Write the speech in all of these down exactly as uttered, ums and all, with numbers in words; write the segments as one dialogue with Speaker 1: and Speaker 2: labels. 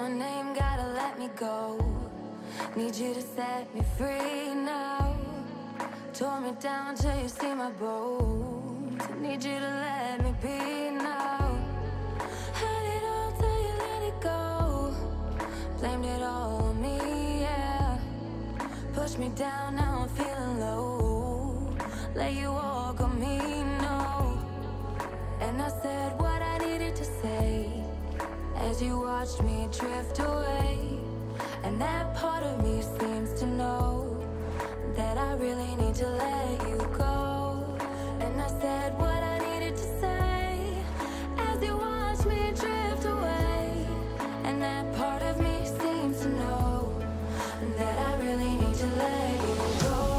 Speaker 1: name, gotta let me go. Need you to set me free now. Tore me down till you see my bones. Need you to let me be now. Had it all till you let it go. Blamed it all on me, yeah. Pushed me down, now I'm feeling low. Let you walk on me, no. And I said what I needed to say as you watched me drift away. And that part of me seems to know that I really need to let you go. And I said what I needed to say as you watched me drift away. And that part of me seems to know that I really need to let you go.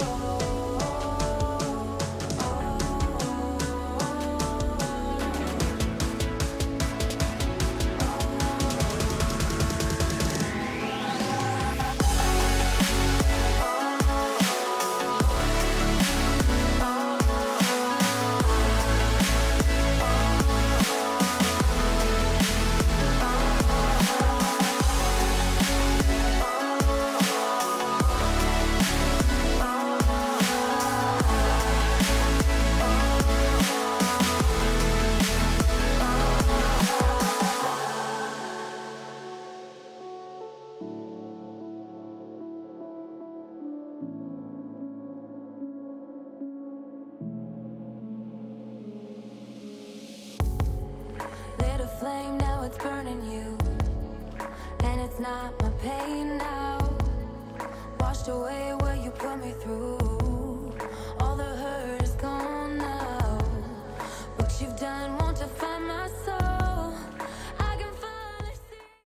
Speaker 1: Flame, now it's burning you, and it's not my pain now. Washed away what you put me through. All the hurt is gone now. What you've done won't define my soul.